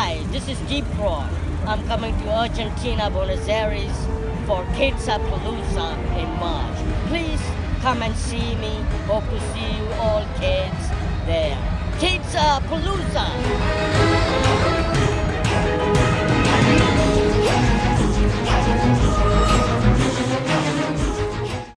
Hi, this is Deep Roy. I'm coming to Argentina, Buenos Aires for Kidsapalooza in March. Please come and see me. Hope to see you all kids there. Kidsapalooza!